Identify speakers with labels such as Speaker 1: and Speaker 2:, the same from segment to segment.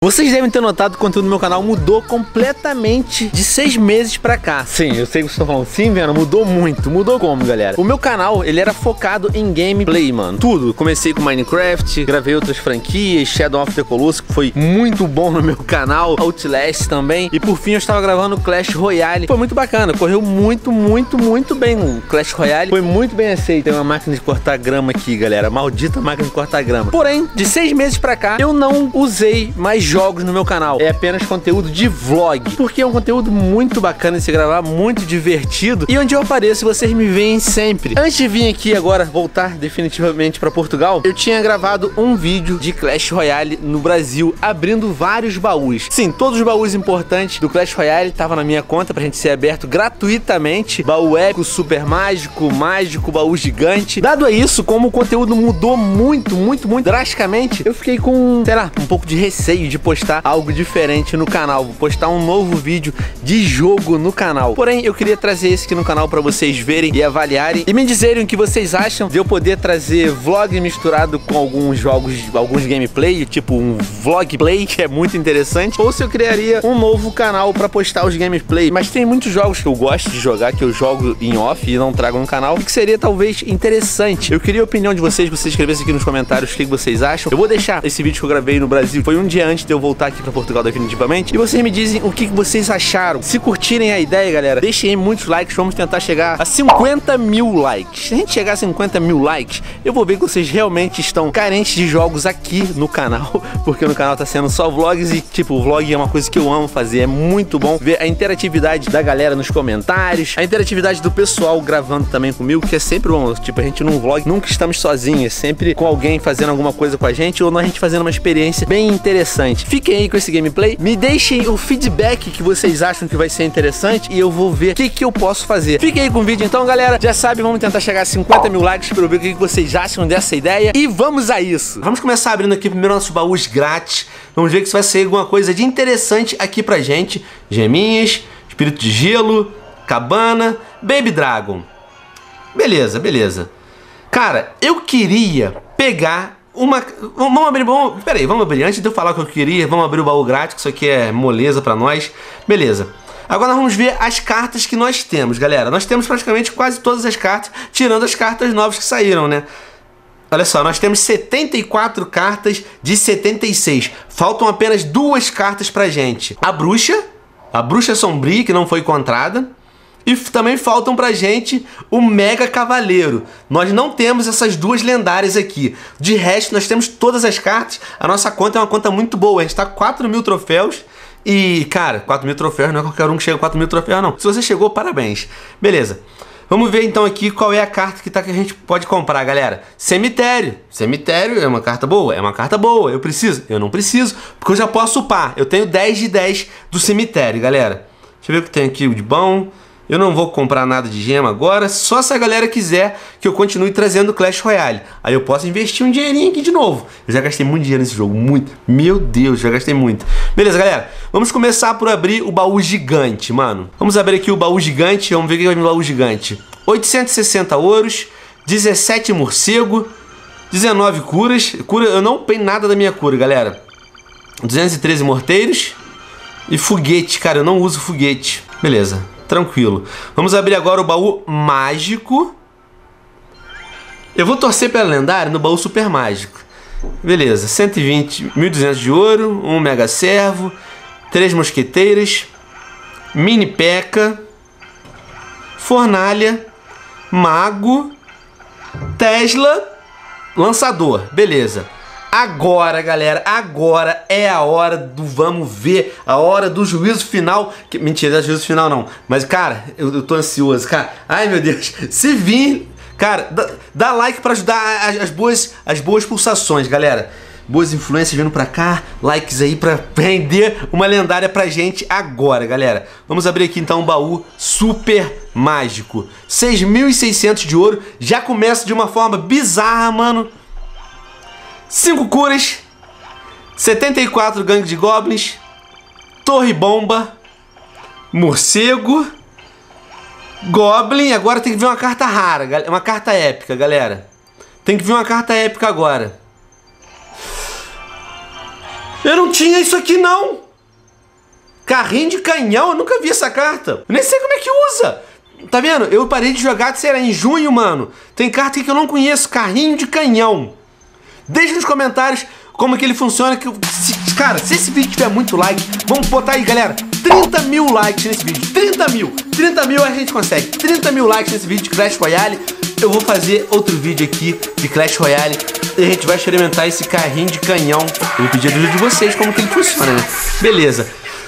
Speaker 1: Vocês devem ter notado que o conteúdo do meu canal mudou completamente de 6 meses pra cá. Sim, eu sei que vocês estão falando, sim, Veno, mudou muito. Mudou como, galera? O meu canal, ele era focado em gameplay, mano. Tudo. Comecei com Minecraft, gravei outras franquias, Shadow of the Colossus, que foi muito bom no meu canal, Outlast também. E por fim eu estava gravando Clash Royale. Foi muito bacana, correu muito bem o Clash Royale. Foi muito bem aceito. Tem uma máquina de cortar grama aqui, galera. Maldita máquina de cortar grama. Porém, de 6 meses pra cá, eu não usei mais jogos no meu canal, é apenas conteúdo de vlog, porque é um conteúdo muito bacana de se gravar, muito divertido, e onde eu apareço vocês me veem sempre. Antes de vir aqui agora, voltar definitivamente para Portugal, eu tinha gravado um vídeo de Clash Royale no Brasil, abrindo vários baús. Sim, todos os baús importantes do Clash Royale estavam na minha conta pra gente ser aberto gratuitamente, baú épico, super mágico, baú gigante. Dado a isso, como o conteúdo mudou muito drasticamente, eu fiquei com, sei lá, um pouco de receio de postar algo diferente no canal. Vou postar um novo vídeo de jogo no canal. Porém, eu queria trazer esse aqui no canal pra vocês verem e avaliarem e me dizerem o que vocês acham de eu poder trazer vlog misturado com alguns jogos, alguns gameplay, tipo um vlog play, que é muito interessante, ou se eu criaria um novo canal pra postar os gameplay. Mas tem muitos jogos que eu gosto de jogar, que eu jogo em off e não trago no canal, e que seria talvez interessante. Eu queria a opinião de vocês escrevessem aqui nos comentários o que vocês acham. Eu vou deixar esse vídeo que eu gravei no Brasil, foi um dia antes de eu voltar aqui pra Portugal definitivamente, e vocês me dizem o que vocês acharam. Se curtirem a ideia, galera, deixem aí muitos likes, vamos tentar chegar a 50 mil likes. Se a gente chegar a 50 mil likes, eu vou ver que vocês realmente estão carentes de jogos aqui no canal, porque no canal tá sendo só vlogs e, tipo, o vlog é uma coisa que eu amo fazer, é muito bom ver a interatividade da galera nos comentários, a interatividade do pessoal gravando também comigo, que é sempre bom. Tipo, a gente num vlog nunca estamos sozinhos, é sempre com alguém fazendo alguma coisa com a gente, ou a gente fazendo uma experiência bem interessante. Fiquem aí com esse gameplay, me deixem o feedback que vocês acham que vai ser interessante e eu vou ver o que eu posso fazer. Fiquem aí com o vídeo então, galera. Já sabe, vamos tentar chegar a 50 mil likes para eu ver o que vocês acham dessa ideia e vamos a isso. Vamos começar abrindo aqui primeiro nossos baús grátis. Vamos ver que isso vai ser alguma coisa de interessante aqui pra gente. Geminhas, espírito de gelo, cabana, Baby Dragon. Beleza, beleza. Cara, eu queria pegar uma... Vamos abrir... Peraí, vamos abrir. Antes de eu falar o que eu queria, vamos abrir o baú grátis, que isso aqui é moleza pra nós. Beleza. Agora nós vamos ver as cartas que nós temos, galera. Nós temos praticamente quase todas as cartas, tirando as cartas novas que saíram, né? Olha só, nós temos 74 cartas de 76. Faltam apenas 2 cartas pra gente. A Bruxa Sombria, que não foi encontrada. E também faltam pra gente o Mega Cavaleiro. Nós não temos essas 2 lendárias aqui. De resto, nós temos todas as cartas. A nossa conta é uma conta muito boa. A gente tá com 4 mil troféus. E, cara, 4 mil troféus não é qualquer um que chega a 4 mil troféus, não. Se você chegou, parabéns. Beleza. Vamos ver então aqui qual é a carta que a gente pode comprar, galera. Cemitério. Cemitério é uma carta boa? É uma carta boa. Eu preciso? Eu não preciso, porque eu já posso upar. Eu tenho 10 de 10 do cemitério, galera. Deixa eu ver o que tem aqui de bom. Eu não vou comprar nada de gema agora, só se a galera quiser que eu continue trazendo Clash Royale. Aí eu posso investir um dinheirinho aqui de novo. Eu já gastei muito dinheiro nesse jogo, muito. Meu Deus, já gastei muito. Beleza, galera, vamos começar por abrir o baú gigante, mano. Vamos abrir aqui o baú gigante, vamos ver o que vai no baú gigante. 860 ouros, 17 morcego, 19 curas. Eu não tenho nada da minha cura, galera. 213 morteiros e foguete, cara, eu não uso foguete. Beleza. Tranquilo. Vamos abrir agora o baú mágico. Eu vou torcer pela lendária no baú super mágico. Beleza, 120, 1.200 de ouro, 1 mega servo, 3 mosqueteiras, mini peca, fornalha, mago, Tesla, lançador. Beleza. Agora, galera, agora é a hora do vamos ver, a hora do juízo final. Mentira, não é juízo final não. Mas, cara, eu tô ansioso, cara. Ai, meu Deus. Se vir, cara, dá like pra ajudar as boas pulsações, galera. Boas influências vindo pra cá, likes aí pra render uma lendária pra gente agora, galera. Vamos abrir aqui então um baú super mágico. 6.600 de ouro, já começa de uma forma bizarra, mano. 5 curas, 74 gangue de goblins, torre bomba, morcego, goblin. Agora tem que vir uma carta rara, uma carta épica, galera. Tem que vir uma carta épica agora.
Speaker 2: Eu não tinha isso aqui, não. Carrinho de canhão, eu nunca vi essa carta. Eu nem sei como é que usa. Tá vendo? Eu parei de jogar, sei lá, em junho, mano. Tem carta aqui que eu não conheço, carrinho de canhão. Deixa nos comentários como que ele funciona. Cara, se esse vídeo tiver muito like, vamos botar aí, galera, 30 mil likes nesse vídeo. 30 mil. 30 mil a gente consegue. 30 mil likes nesse vídeo de Clash Royale. Eu vou fazer outro vídeo aqui de Clash Royale. E a gente vai experimentar esse carrinho de canhão. Eu vou pedir a ajuda de vocês como que ele funciona, né? Beleza.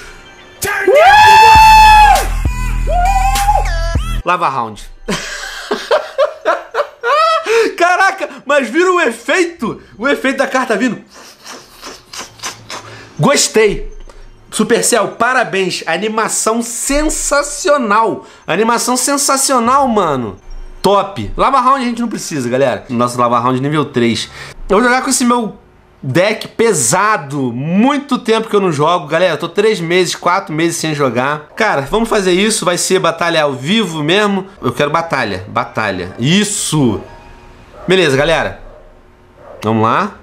Speaker 2: Lava round. Caraca, mas viram o efeito? O efeito da carta vindo. Gostei. Supercell, parabéns. Animação sensacional. Animação sensacional, mano. Top. Lava round a gente não precisa, galera. Nosso lava round nível 3. Eu vou jogar com esse meu deck pesado. Muito tempo que eu não jogo, galera. Eu tô 3 meses, 4 meses sem jogar. Cara, vamos fazer isso. Vai ser batalha ao vivo mesmo. Eu quero batalha. Batalha. Isso. Beleza, galera. Vamos lá.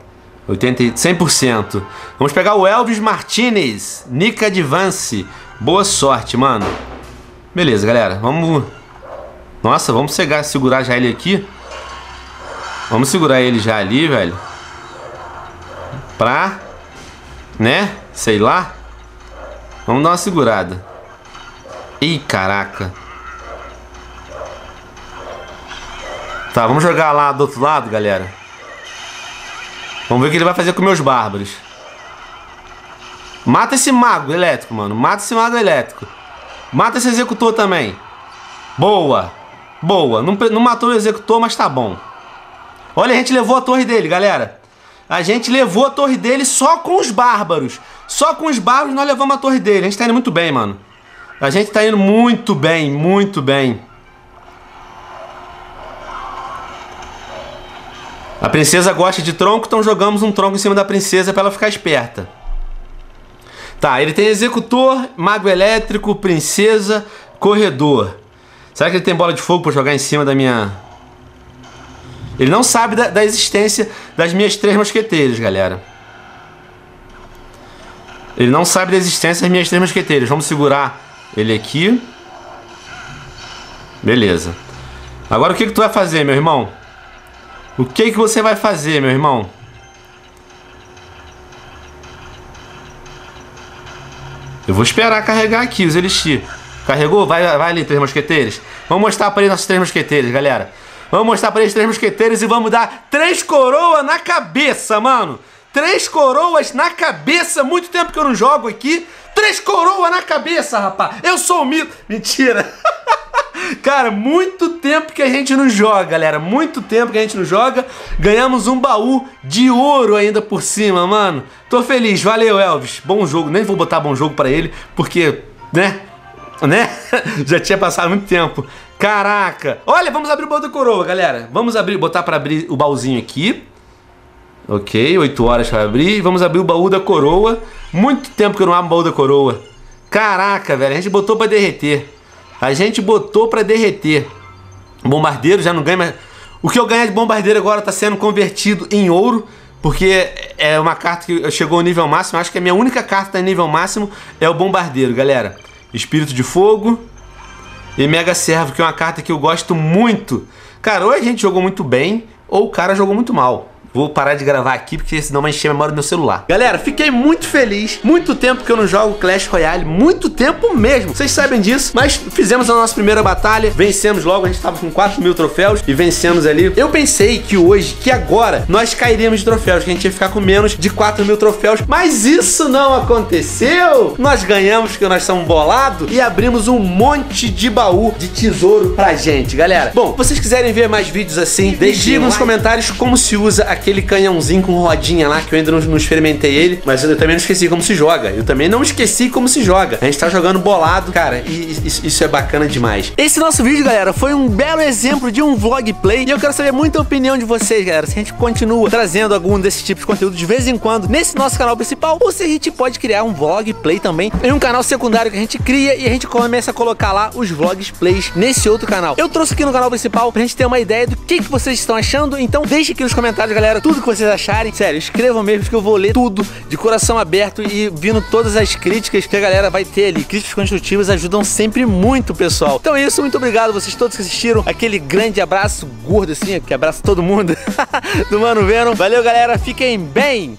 Speaker 2: 100%. Vamos pegar o Elvis Martinez. Nick Advance. Boa sorte, mano. Beleza, galera. Vamos... Nossa, vamos segurar já ele aqui. Vamos segurar ele já ali, velho. Pra... Né? Sei lá. Vamos dar uma segurada. Ih, caraca. Tá, vamos jogar lá do outro lado, galera. Vamos ver o que ele vai fazer com meus bárbaros. Mata esse mago elétrico, mano. Mata esse mago elétrico. Mata esse executor também. Boa. Boa. Não matou o executor, mas tá bom. Olha, a gente levou a torre dele, galera. A gente levou a torre dele só com os bárbaros. Só com os bárbaros nós levamos a torre dele. A gente tá indo muito bem, mano. A gente tá indo muito bem, muito bem. A princesa gosta de tronco, então jogamos um tronco em cima da princesa pra ela ficar esperta. Tá, ele tem executor, mago elétrico, princesa, corredor. Será que ele tem bola de fogo pra jogar em cima da minha... Ele não sabe da existência das minhas 3 mosqueteiras, galera. Ele não sabe da existência das minhas 3 mosqueteiras. Vamos segurar ele aqui. Beleza. Agora o que tu vai fazer, meu irmão? O que você vai fazer, meu irmão? Eu vou esperar carregar aqui os elixir. Carregou? Vai ali, 3 mosqueteiros. Vamos mostrar para eles nossos 3 mosqueteiros, galera. Vamos mostrar para eles 3 mosqueteiros e vamos dar 3 coroas na cabeça, mano. 3 coroas na cabeça. Muito tempo que eu não jogo aqui. 3 coroas na cabeça, rapaz. Eu sou o mito. Mentira. Cara, muito tempo que a gente não joga, galera. Muito tempo que a gente não joga. Ganhamos um baú de ouro ainda por cima, mano. Tô feliz. Valeu, Elvis. Bom jogo. Nem vou botar bom jogo pra ele, porque, né? Já tinha passado muito tempo. Caraca. Olha, vamos abrir o baú da coroa, galera. Vamos botar pra abrir o baúzinho aqui. Ok, 8 horas pra abrir. Vamos abrir o baú da coroa. Muito tempo que eu não abro o baú da coroa. Caraca, velho. A gente botou pra derreter. A gente botou pra derreter. Bombardeiro já não ganha mais. O que eu ganhar de bombardeiro agora tá sendo convertido em ouro. Porque é uma carta que chegou ao nível máximo. Acho que a minha única carta em nível máximo é o bombardeiro, galera. Espírito de fogo. E Mega Servo, que é uma carta que eu gosto muito. Cara, ou a gente jogou muito bem, ou o cara jogou muito mal. Vou parar de gravar aqui, porque senão vai encher a memória do meu celular. Galera, fiquei muito feliz. Muito tempo que eu não jogo Clash Royale. Muito tempo mesmo. Vocês sabem disso. Mas fizemos a nossa primeira batalha. Vencemos logo. A gente tava com 4 mil troféus. E vencemos ali. Eu pensei que hoje, que agora, nós cairíamos de troféus. Que a gente ia ficar com menos de 4 mil troféus. Mas isso não aconteceu. Nós ganhamos, porque nós somos bolados. E abrimos um monte de baú de tesouro pra gente, galera. Bom, se vocês quiserem ver mais vídeos assim, deixem nos comentários como se usa aquele canhãozinho com rodinha lá, que eu ainda não experimentei ele, mas eu também não esqueci como se joga. Eu também não esqueci como se joga. A gente tá jogando bolado, cara, e isso é bacana demais. Esse nosso vídeo, galera, foi um belo exemplo de um vlog play, e eu quero saber muito a opinião de vocês, galera, se a gente continua trazendo algum desses tipos de conteúdo de vez em quando nesse nosso canal principal, ou se a gente pode criar um vlog play também em um canal secundário que a gente cria e a gente começa a colocar lá os vlogs plays nesse outro canal. Eu trouxe aqui no canal principal pra gente ter uma ideia do que vocês estão achando, então deixe aqui nos comentários, galera,
Speaker 1: galera, tudo que vocês acharem. Sério, escrevam mesmo que eu vou ler tudo de coração aberto e vindo todas as críticas que a galera vai ter ali. Críticas construtivas ajudam sempre muito, pessoal. Então é isso, muito obrigado a vocês todos que assistiram. Aquele grande abraço gordo assim, que abraça todo mundo do Mano Venom. Valeu, galera, fiquem bem!